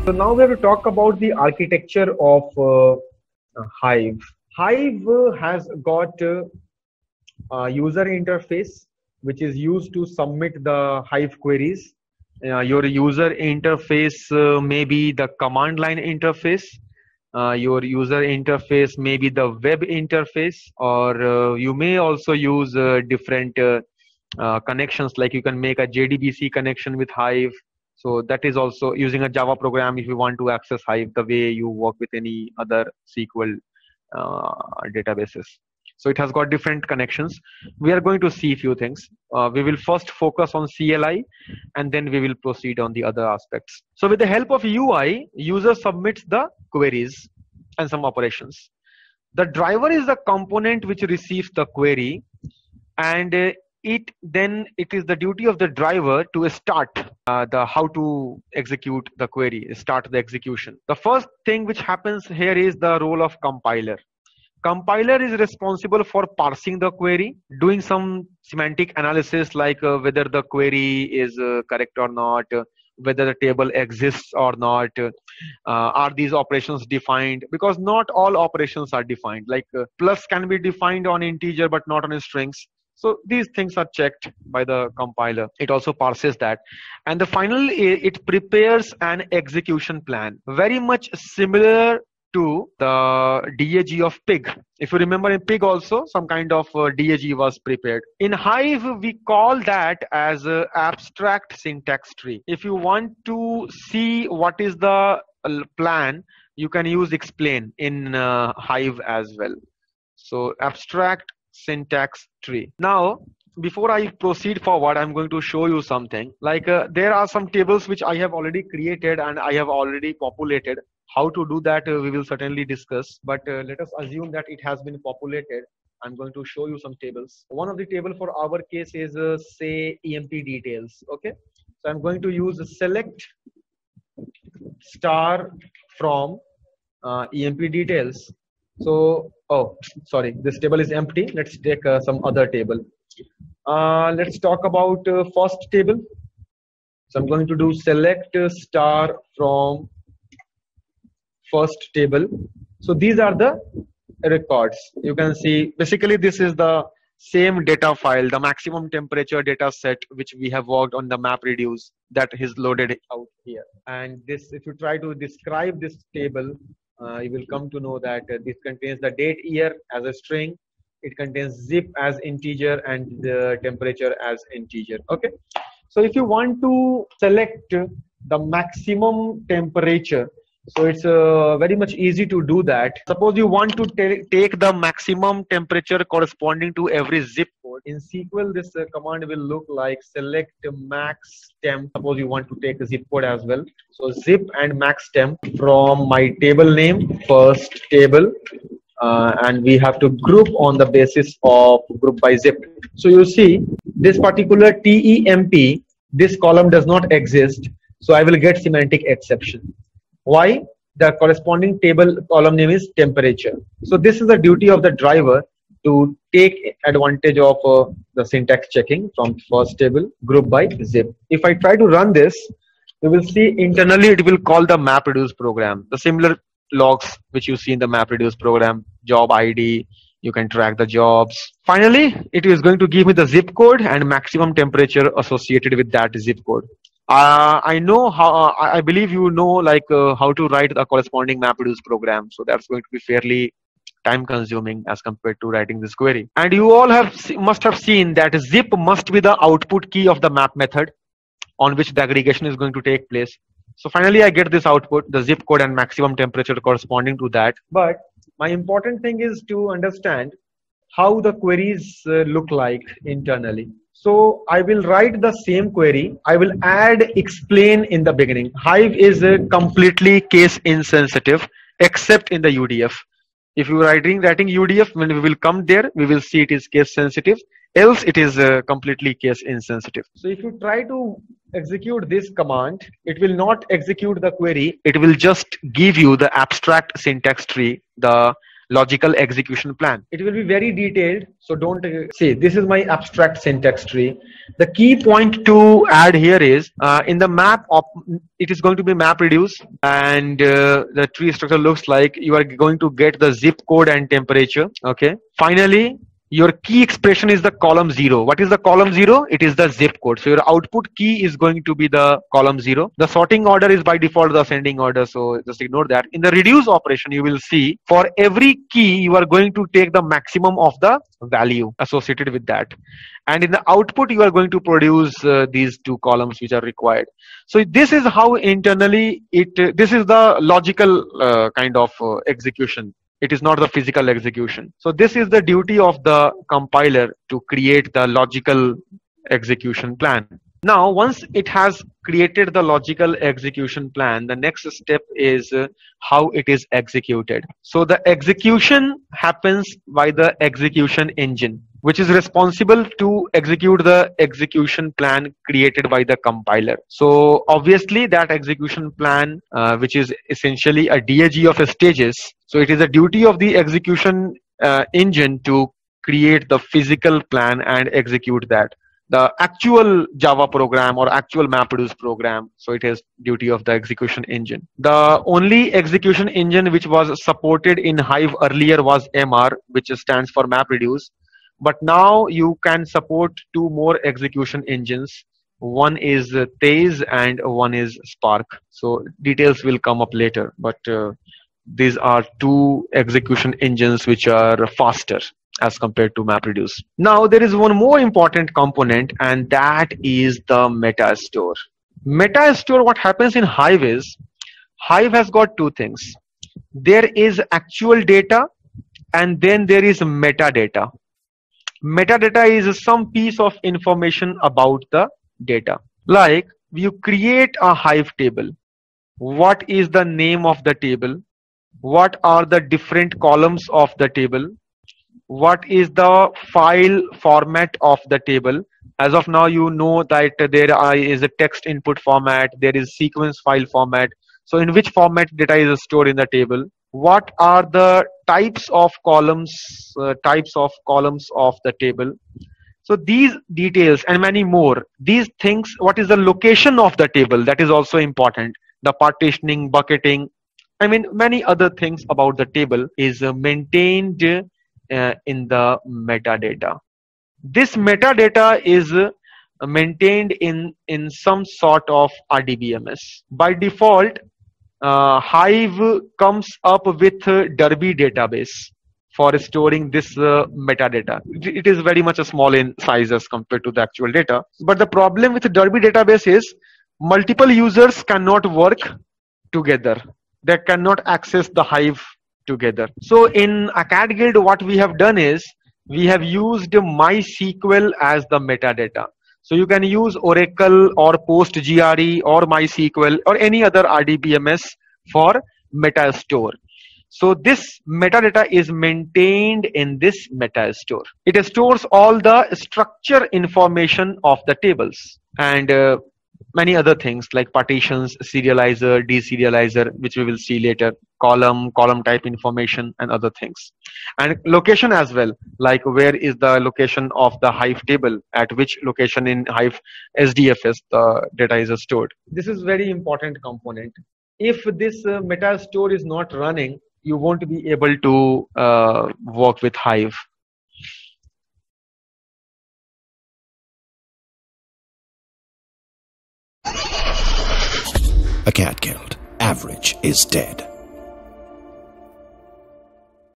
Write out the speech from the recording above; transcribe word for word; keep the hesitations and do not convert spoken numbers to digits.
So now we have to talk about the architecture of uh, Hive. Hive uh, has got uh, a user interface which is used to submit the Hive queries. Uh, your user interface uh, may be the command line interface. Uh, your user interface may be the web interface, or uh, you may also use uh, different uh, uh, connections, like you can make a J D B C connection with Hive. So that is also using a Java program if you want to access Hive the way you work with any other S Q L uh, databases. So it has got different connections. We are going to see a few things. Uh, we will first focus on C L I and then we will proceed on the other aspects. So with the help of U I, user submits the queries and some operations. The driver is the component which receives the query, and uh, it then it is the duty of the driver to start uh, the how to execute the query, start the execution. The first thing which happens here is the role of compiler. Compiler is responsible for parsing the query, doing some semantic analysis like uh, whether the query is uh, correct or not, uh, whether the table exists or not, uh, are these operations defined, because not all operations are defined, like uh, plus can be defined on integer but not on strings. So these things are checked by the compiler. It also parses that. And the final, it prepares an execution plan, very much similar to the D A G of pig. If you remember, in pig also some kind of uh, D A G was prepared. In Hive, we call that as uh, abstract syntax tree. If you want to see what is the uh, plan, you can use explain in uh, Hive as well. So abstract syntax tree. Now, before I proceed forward, I'm going to show you something. Like uh, there are some tables which I have already created and I have already populated. How to do that uh, we will certainly discuss, but uh, let us assume that it has been populated. I'm going to show you some tables. One of the table for our case is uh, say E M P details. Okay, so I'm going to use select star from uh, E M P details. So, oh, sorry, this table is empty. Let's take uh, some other table. Uh, let's talk about uh, first table. So I'm going to do select uh, star from first table. So these are the records. You can see basically this is the same data file, the maximum temperature data set which we have worked on the MapReduce, that is loaded out here. And this, if you try to describe this table, uh, you will come to know that uh, this contains the date year as a string, it contains zip as integer and the temperature as integer. Okay, so if you want to select the maximum temperature, so it's uh, very much easy to do that. Suppose you want to take the maximum temperature corresponding to every zip code. In S Q L, this uh, command will look like select max temp. Suppose you want to take a zip code as well. So zip and max temp from my table name, first table, uh, and we have to group on the basis of group by zip. So you see this particular T E M P, this column does not exist. So I will get semantic exception. Why? The corresponding table column name is temperature. So this is the duty of the driver to take advantage of uh, the syntax checking from first table, group by zip. If I try to run this, you will see internally it will call the MapReduce program. The similar logs which you see in the MapReduce program, job I D, you can track the jobs. Finally, it is going to give me the zip code and maximum temperature associated with that zip code. Uh, I know how, uh, I believe you know like uh, how to write the corresponding MapReduce program. So that's going to be fairly time consuming as compared to writing this query. And you all have must have seen that zip must be the output key of the map method on which the aggregation is going to take place. So finally I get this output, the zip code and maximum temperature corresponding to that. But my important thing is to understand how the queries uh, look like internally. So I will write the same query. I will add explain in the beginning. Hive is uh, completely case insensitive except in the U D F. If you are writing, writing U D F, when we will come there, we will see it is case sensitive. Else it is uh, completely case insensitive. So if you try to execute this command, it will not execute the query. It will just give you the abstract syntax tree, the logical execution plan. It will be very detailed, so don't uh, say this is my abstract syntax tree. The key point to add here is uh, in the map op it is going to be map reduce, and uh, the tree structure looks like you are going to get the zip code and temperature. Okay, finally your key expression is the column zero. What is the column zero? It is the zip code. So your output key is going to be the column zero. The sorting order is by default the ascending order, so just ignore that. In the reduce operation, you will see for every key you are going to take the maximum of the value associated with that, and in the output you are going to produce uh, these two columns which are required. So this is how internally it uh, this is the logical uh, kind of uh, execution. It is not the physical execution. So this is the duty of the compiler, to create the logical execution plan. Now, once it has created the logical execution plan, the next step is uh, how it is executed. So the execution happens by the execution engine, which is responsible to execute the execution plan created by the compiler. So obviously that execution plan, uh, which is essentially a D A G of stages, so it is a duty of the execution uh, engine to create the physical plan and execute that. The actual Java program or actual MapReduce program, so it is duty of the execution engine. The only execution engine which was supported in Hive earlier was M R, which stands for MapReduce. But now you can support two more execution engines. One is uh, Thais and one is Spark. So details will come up later, but uh, these are two execution engines which are faster as compared to MapReduce. Now there is one more important component, and that is the Metastore. Metastore, what happens in Hive is, Hive has got two things. There is actual data, and then there is metadata. Metadata is some piece of information about the data. Like you create a Hive table. What is the name of the table? What are the different columns of the table? What is the file format of the table? As of now, you know that there is a text input format, there is sequence file format. So in which format data is stored in the table? What are the types of columns, uh, types of columns of the table? So these details and many more, these things, what is the location of the table? That is also important. The partitioning, bucketing, I mean, many other things about the table is uh, maintained uh, in the metadata. This metadata is uh, maintained in, in some sort of R D B M S. By default, uh, Hive comes up with a Derby database for storing this uh, metadata. It is very much a small in size as compared to the actual data. But the problem with the Derby database is multiple users cannot work together. They cannot access the Hive together. So in Acadgild, what we have done is we have used MySQL as the metadata. So you can use Oracle or PostGRE or MySQL or any other R D B M S for Metastore. So this metadata is maintained in this Metastore. It stores all the structure information of the tables and uh, many other things like partitions, serializer, deserializer, which we will see later, column, column type information and other things. And location as well, like where is the location of the Hive table, at which location in Hive S D F S the data is stored. This is very important component. If this uh, Metastore is not running, you won't be able to uh, work with Hive. Acadgild. Average is dead.